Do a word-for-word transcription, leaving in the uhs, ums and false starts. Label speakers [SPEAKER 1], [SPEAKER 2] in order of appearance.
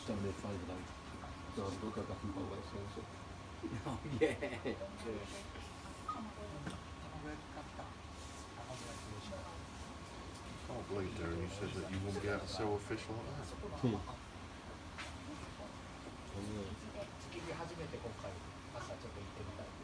[SPEAKER 1] don't live overload. So I've got to go back and buy that soon. So.
[SPEAKER 2] Oh, yeah. Yeah.
[SPEAKER 3] I can't believe, Darren, you said that you wouldn't be able to sell a fish like that.
[SPEAKER 1] Hmm. Oh, yeah.